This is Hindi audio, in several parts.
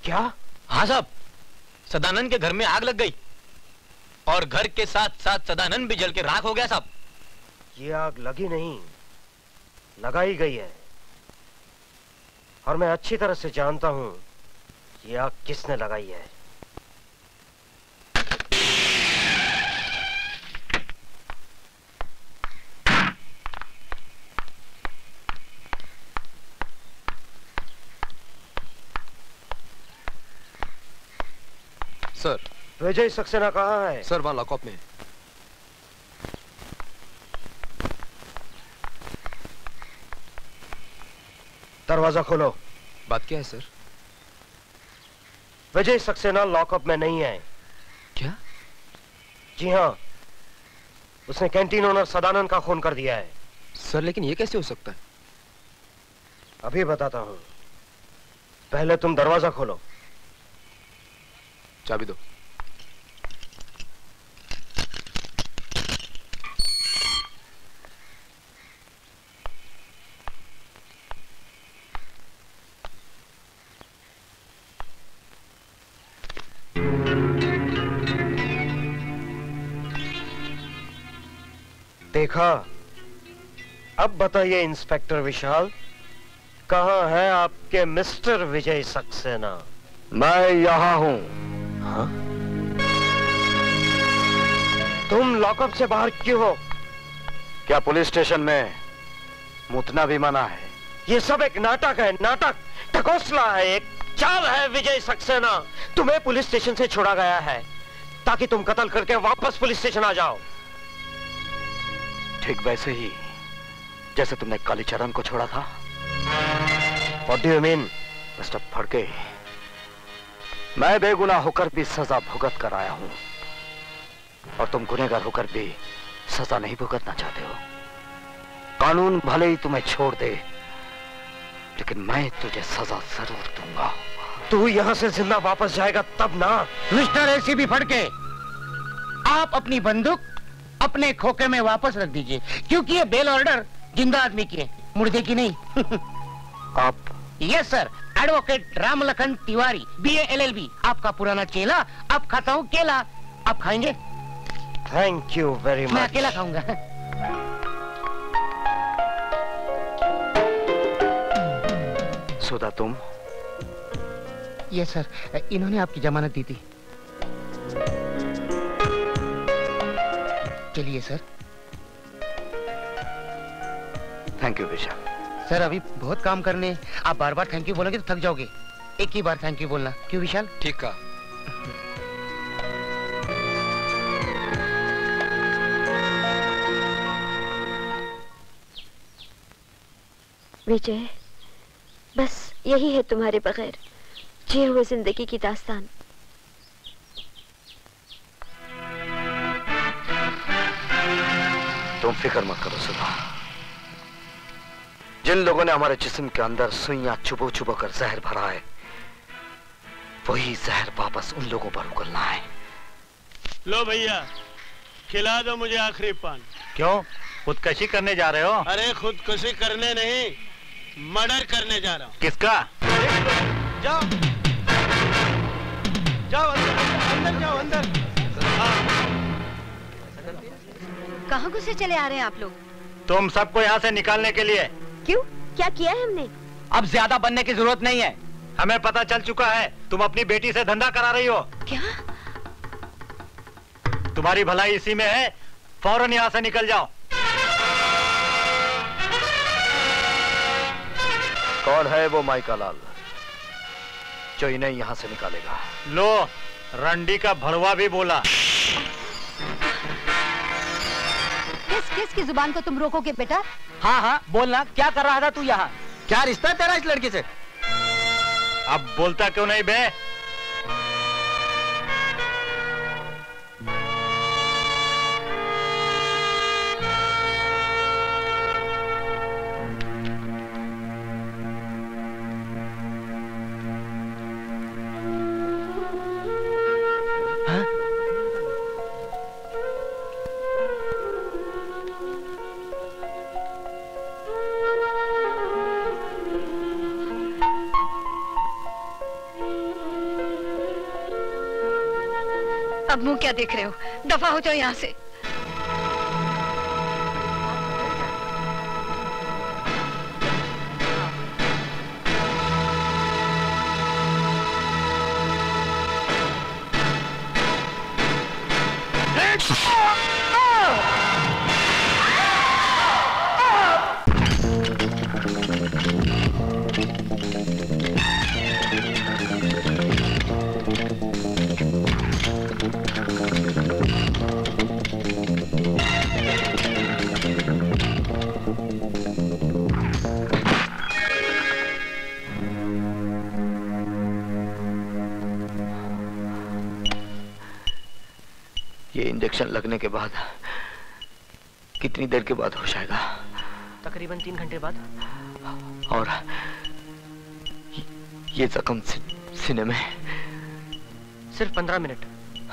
क्या? हाँ साहब, सदानंद के घर में आग लग गई और घर के साथ साथ सदानंद भी जल के राख हो गया साहब। ये आग लगी नहीं, लगाई गई है, और मैं अच्छी तरह से जानता हूं ये आग किसने लगाई है। सर, विजय सक्सेना कहाँ है? सर वहां लॉकअप में है। दरवाजा खोलो। बात क्या है सर? विजय सक्सेना लॉकअप में नहीं है। क्या? जी हाँ, उसने कैंटीन ओनर सदानंद का खून कर दिया है। सर लेकिन ये कैसे हो सकता है? अभी बताता हूं, पहले तुम दरवाजा खोलो। चाबी दो। देखा? अब बताइए इंस्पेक्टर विशाल, कहां है आपके मिस्टर विजय सक्सेना? मैं यहां हूं। हाँ? तुम लॉकअप से बाहर क्यों हो? क्या पुलिस स्टेशन में मुतना भी मना है? ये सब एक नाटक है, नाटक, ढकोसला है, एक चाल है विजय सक्सेना। तुम्हें पुलिस स्टेशन से छोड़ा गया है ताकि तुम कत्ल करके वापस पुलिस स्टेशन आ जाओ। ठीक वैसे ही जैसे तुमने कालीचरण को छोड़ा था। What do you mean? Mister Phadke, मैं बेगुनाह होकर भी सजा भुगत कर आया हूं और तुम गुनहगार होकर भी सजा नहीं भुगतना चाहते हो। कानून भले ही तुम्हें छोड़ दे, लेकिन मैं तुझे सजा जरूर दूंगा। तू यहां से जिंदा वापस जाएगा तब ना। मिस्टर एसीपी फड़के, आप अपनी बंदूक अपने खोखे में वापस रख दीजिए, क्योंकि ये बेल ऑर्डर जिंदा आदमी की है, मुर्दे की नहीं। आप? Yes sir, advocate Ramlakhan Tiwari, BA LLB, आपका पुराना चेला। अब खाता हूँ केला, आप खाएंगे? Thank you very much. मैं अकेला खाऊंगा। सुधा तुम? यस सर, इन्होंने आपकी जमानत दी थी। चलिए sir. Thank you Vishal. Sir अभी बहुत काम करने, आप बार बार थैंक यू बोलोगे तो थक जाओगे। एक ही बार थैंक यू बोलना, क्यों विशाल? ठीक कहा। विजय, बस यही है तुम्हारे बगैर जिए हुए जिंदगी की दास्तान। तुम फिक्र मत करो सुधा। जिन लोगों ने हमारे जिस्म के अंदर सुइयां चुबो चुबो कर जहर भरा है, वही जहर वापस उन लोगों पर उगलना है। लो भैया, खिला दो मुझे आखिरी पान। क्यों, खुदकशी करने जा रहे हो? अरे खुदकुशी करने नहीं, मर्डर करने जा रहा हूँ। किसका? जाओ जाओ अंदर जाओ अंदर। कहाँ घुसे चले आ रहे हैं आप लोग? तुम सबको यहाँ से निकालने के लिए। क्यों, क्या किया है हमने? अब ज्यादा बनने की जरूरत नहीं है, हमें पता चल चुका है तुम अपनी बेटी से धंधा करा रही हो। क्या? तुम्हारी भलाई इसी में है, फौरन यहाँ से निकल जाओ। कौन है वो माइका लाल जो इन्हें यहाँ से निकालेगा? लो, रंडी का भड़वा भी बोला। किस की जुबान को तुम रोकोगे बेटा? हाँ हाँ बोलना, क्या कर रहा था तू यहाँ? क्या रिश्ता है तेरा इस लड़की से? अब बोलता क्यों नहीं बे? अब मुंह क्या देख रहे हो? दफा हो जाओ यहाँ से। इंजेक्शन लगने के बाद कितनी देर के बाद होश आएगा? तकरीबन 3 घंटे बाद। और ये जख्म सीने में? सिर्फ 15 मिनट।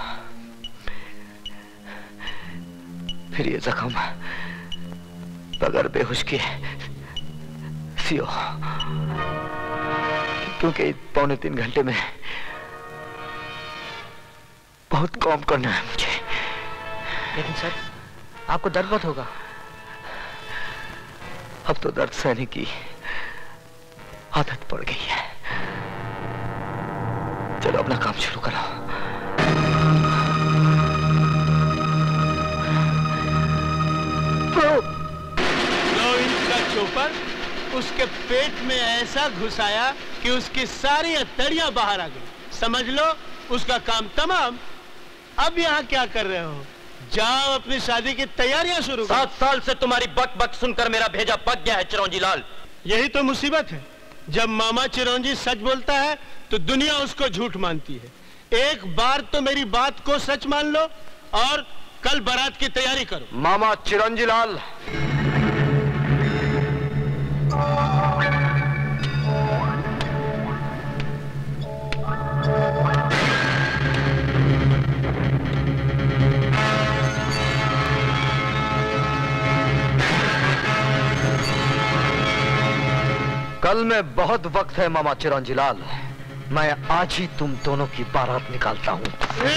फिर ये जख्म बगैर बेहोश के सियो, क्योंकि 2.25 घंटे में बहुत काम करना है मुझे। लेकिन सर, आपको दर्द बहुत होगा। अब तो दर्द सहने की आदत पड़ गई है। चलो अपना काम शुरू करो। चोपर उसके पेट में ऐसा घुसाया कि उसकी सारी हथेलियां बाहर आ गई। समझ लो उसका काम तमाम। अब यहाँ क्या कर रहे हो? जाओ अपनी शादी की तैयारियां शुरू करो। 7 साल से तुम्हारी बक बक सुनकर मेरा भेजा पक गया है चिरौंजी लाल। यही तो मुसीबत है, जब मामा चिरौंजी सच बोलता है तो दुनिया उसको झूठ मानती है। एक बार तो मेरी बात को सच मान लो और कल बारात की तैयारी करो। मामा चिरौंजी लाल, कल में बहुत वक्त है मामा चिरौंजी लाल। मैं आज ही तुम दोनों की बारात निकालता हूं।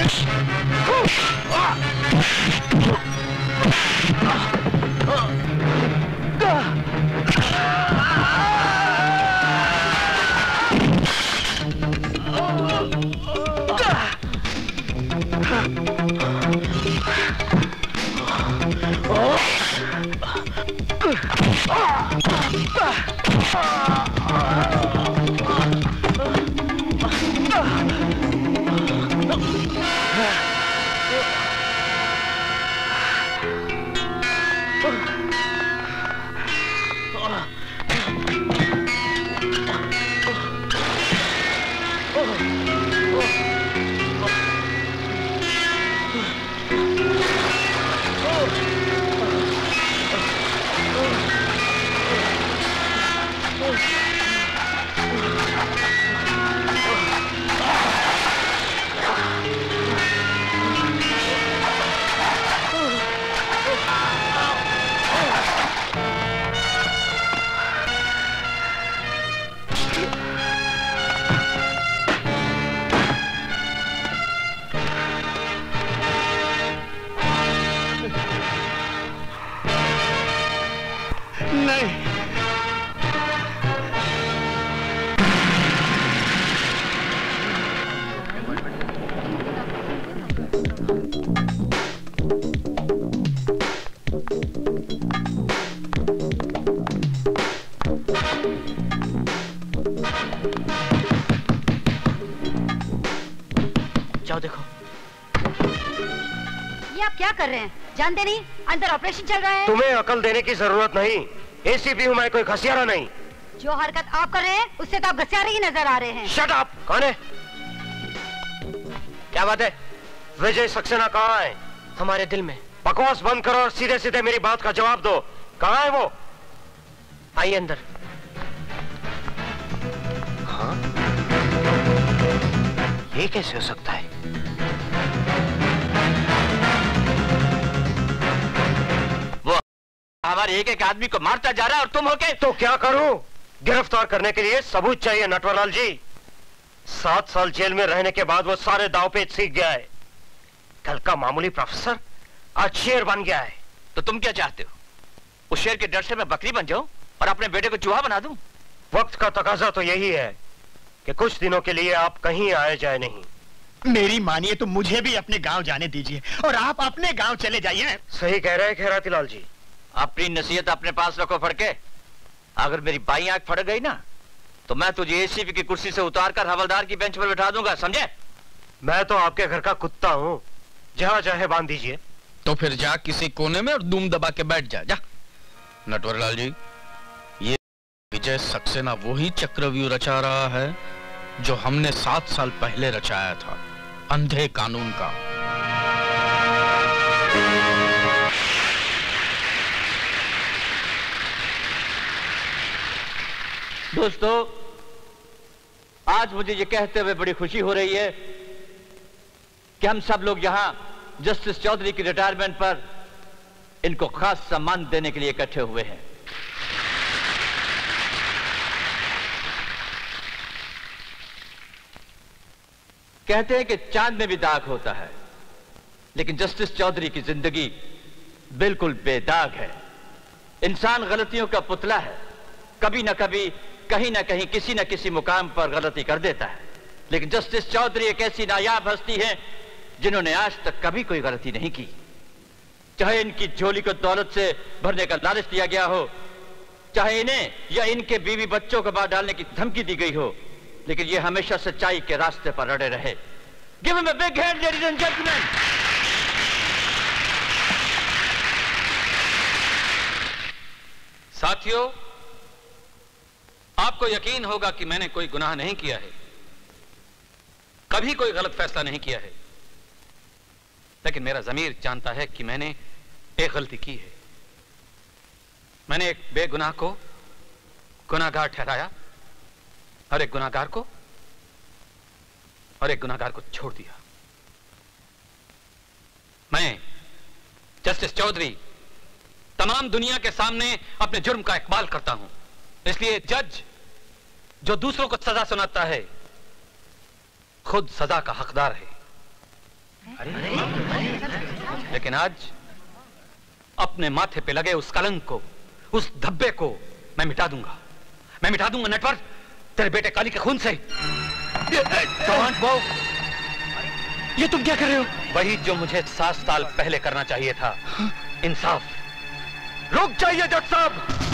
जाओ देखो। ये आप क्या कर रहे हैं? जानते नहीं अंदर ऑपरेशन चल रहा है? तुम्हें अकल देने की जरूरत नहीं। एसीपी हूँ मैं, कोई घसियारा नहीं। जो हरकत आप कर रहे हैं उससे तो आप घसियारे ही नजर आ रहे हैं। Shut up! कौन है? क्या बात है? विजय सक्सेना कहाँ है? हमारे दिल में। बकवास बंद करो और सीधे सीधे मेरी बात का जवाब दो। कहाँ है वो? आइए अंदर। हाँ? ये कैसे हो सकता है? वो हमारे एक एक आदमी को मारता जा रहा है और तुम होके। तो क्या करूं? गिरफ्तार करने के लिए सबूत चाहिए नटवरलाल जी। 7 साल जेल में रहने के बाद वो सारे दांव पेच सीख गया है। कल का मामूली प्रोफेसर आज शेर बन गया है। तो तुम क्या चाहते हो? उस शेर के डर से मैं बकरी बन जाऊं और अपने बेटे को चूहा बना दूं? वक्त का तकाजा तो यही है कि कुछ दिनों के लिए आप कहीं आए जाए नहीं। मेरी मानिए तो मुझे भी अपने गांव जाने दीजिए और आप अपने गांव चले जाइए। सही कह रहे हैं खैराती लाल जी। अपनी नसीहत अपने पास रखो फड़के। अगर मेरी बाई आंख फड़ गई ना तो मैं तुझे एसीपी की कुर्सी से उतारकर हवलदार की बेंच पर बैठा दूंगा, समझे? मैं तो आपके घर का कुत्ता हूँ, जहाँ चाहे बांध दीजिए। तो फिर जा किसी कोने में और दूम दबा के बैठ जा। नटवरलाल जी, ये विजय सक्सेना वही चक्रव्यूह रचा रहा है जो हमने 7 साल पहले रचाया था, अंधे कानून का। दोस्तों, आज मुझे ये कहते हुए बड़ी खुशी हो रही है कि हम सब लोग यहां जस्टिस चौधरी की रिटायरमेंट पर इनको खास सम्मान देने के लिए इकट्ठे हुए हैं। कहते हैं कि चांद में भी दाग होता है, लेकिन जस्टिस चौधरी की जिंदगी बिल्कुल बेदाग है। इंसान गलतियों का पुतला है, कभी ना कभी कहीं ना कहीं किसी न किसी मुकाम पर गलती कर देता है, लेकिन जस्टिस चौधरी एक ऐसी नायाब हस्ती है जिन्होंने आज तक कभी कोई गलती नहीं की। चाहे इनकी झोली को दौलत से भरने का लालच दिया गया हो, चाहे इन्हें या इनके बीवी बच्चों को मार डालने की धमकी दी गई हो, लेकिन ये हमेशा सच्चाई के रास्ते पर अड़े रहे। Give him a big hand ladies and gentleman. साथियों, आपको यकीन होगा कि मैंने कोई गुनाह नहीं किया है, कभी कोई गलत फैसला नहीं किया है, लेकिन मेरा ज़मीर जानता है कि मैंने एक गलती की है। मैंने एक बेगुनाह को गुनाहगार ठहराया और एक गुनाहगार को छोड़ दिया। मैं जस्टिस चौधरी तमाम दुनिया के सामने अपने जुर्म का इकबाल करता हूं। इसलिए जज जो दूसरों को सजा सुनाता है खुद सजा का हकदार है। लेकिन आज अपने माथे पे लगे उस कलंक को, उस धब्बे को मैं मिटा दूंगा नेटवर्क, तेरे बेटे काली के खून से। ये तुम क्या कर रहे हो? वही जो मुझे 7 साल पहले करना चाहिए था, इंसाफ। रुक जाइए जज साहब।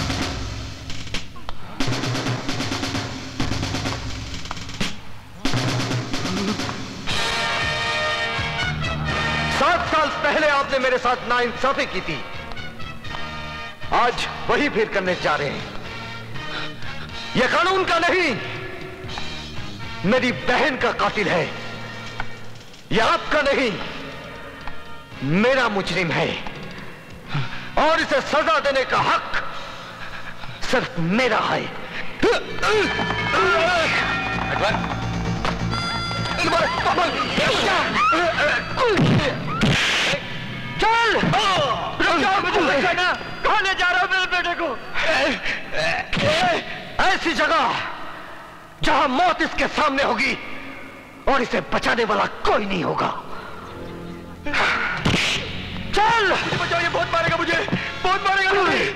7 साल पहले आपने मेरे साथ नाइंसाफी की थी, आज वही फिर करने जा रहे हैं। यह कानून का नहीं, मेरी बहन का कातिल है। यह आपका नहीं, मेरा मुजरिम है और इसे सजा देने का हक सिर्फ मेरा है। चल, कहां ले जा रहा हूं मेरे बेटे को? ऐसी जगह जहां मौत इसके सामने होगी और इसे बचाने वाला कोई नहीं होगा। चल बचाओ, ये बहुत मारेगा मुझे, बहुत मारेगा मुझे।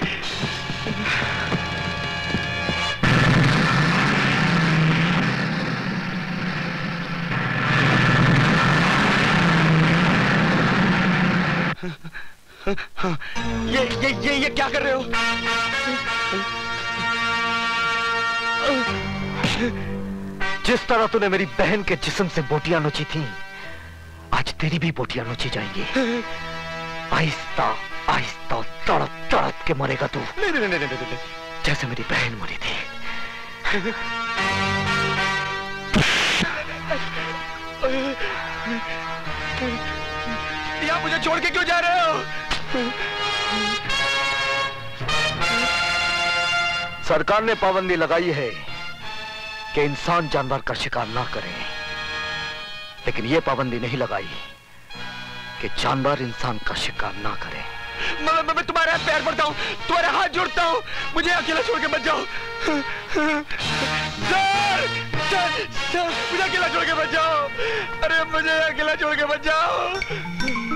ये क्या कर रहे हो? जिस तरह तूने मेरी बहन के जिस्म से बोटियां नोची थी, आज तेरी भी बोटियां नोची जाएंगी। आहिस्ता आहिस्ता तड़प तड़प के मरेगा तू। नहीं, जैसे मेरी बहन मरी थी। या मुझे छोड़ के क्यों जा रहे हो? सरकार ने पाबंदी लगाई है कि इंसान जानवर का शिकार ना करे, लेकिन यह पाबंदी नहीं लगाई कि जानवर इंसान का शिकार ना करे। मैं तुम्हारे पैर पड़ता हूँ, तुम्हारे हाथ जोड़ता हूँ, मुझे अकेला छोड़ के मत जाओ। सर, सर, सर, मुझे अकेला छोड़ के मत जाओ। अरे मुझे अकेला छोड़ के मत जाओ।